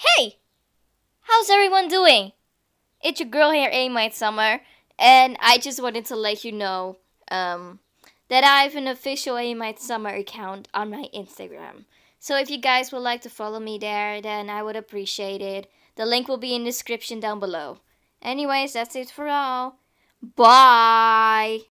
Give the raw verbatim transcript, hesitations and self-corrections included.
Hey, how's everyone doing? It's your girl here, A Might Summer, and I just wanted to let you know um, that I have an official A Might Summer account on my Instagram. So if you guys would like to follow me there, then I would appreciate it. The link will be in the description down below. Anyways, that's it for all. Bye!